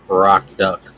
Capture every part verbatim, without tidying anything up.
Rock Duck.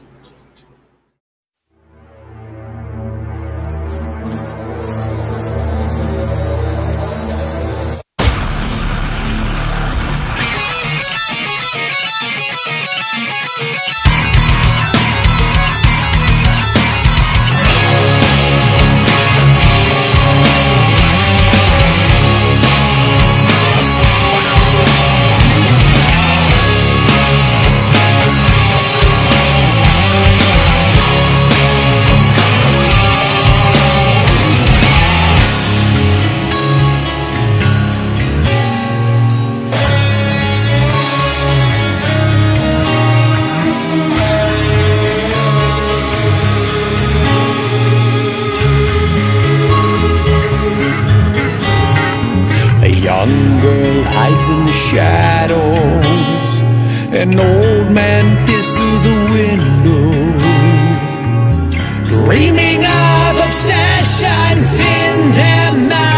Young girl hides in the shadows. An old man peers through the window, dreaming of obsessions in their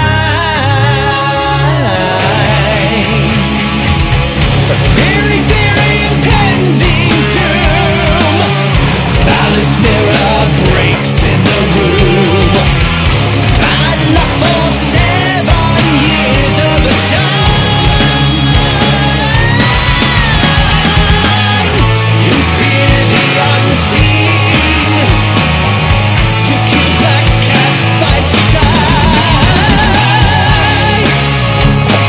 mind. A very, very impending doom. Balance mirror breaks in the room. Bad luck for seven years of the time. You fear the unseen. You kill black cats, fight shy of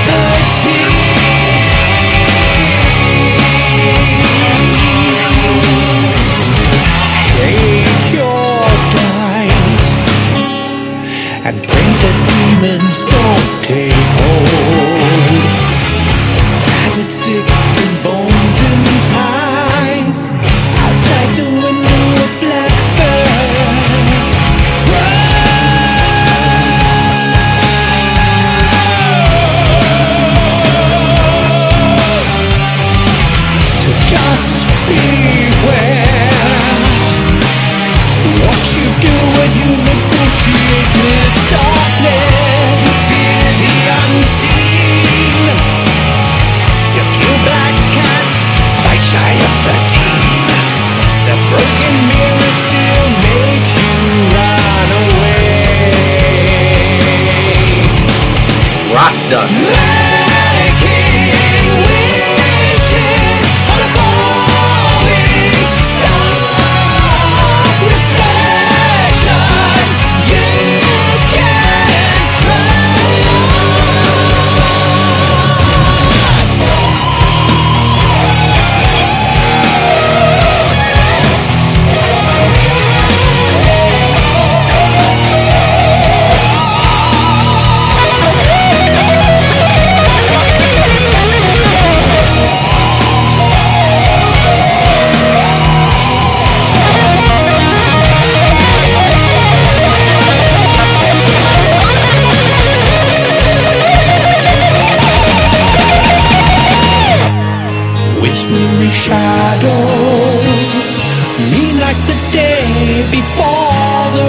thirteen. Shake your dice and pray that demons don't take hold. Scattered sticks and bones and ties. Outside the window a blackbird cries. So just beware what you do when you negotiate with darkness. You fear the unseen. You kill black cats, fight shy of thirteen. The broken mirror still makes you run away. Rock Duck. Making wishes on a falling star. Reflections you can't trust. Whispering shadows, mean like the day before the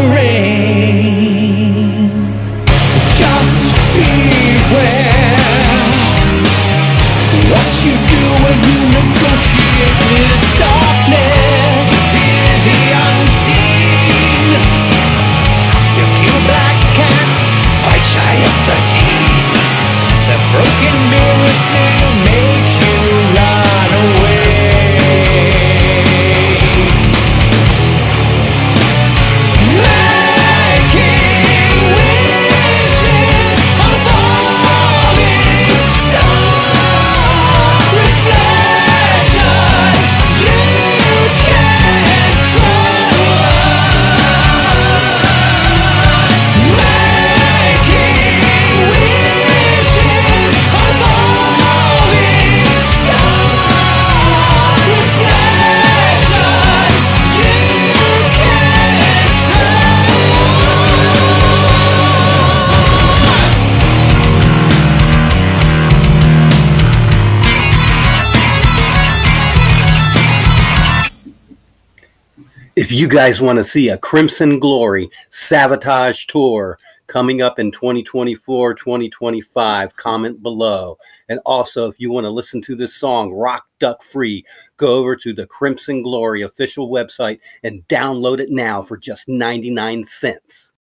rain. Just beware what you do when you negotiate with darkness. You fear the unseen. You kill black cats, fight shy of thirteen. The broken mirror still makes you run away. Making wishes on a falling star. Reflections you can't trust. Making wishes on a falling star. Reflections you can't trust. If you guys want to see a Crimson Glory Savatage tour coming up in twenty twenty-four, twenty twenty-five. Comment below. And also, if you want to listen to this song, Rock Duck Free, go over to the Crimson Glory official website and download it now for just ninety-nine cents.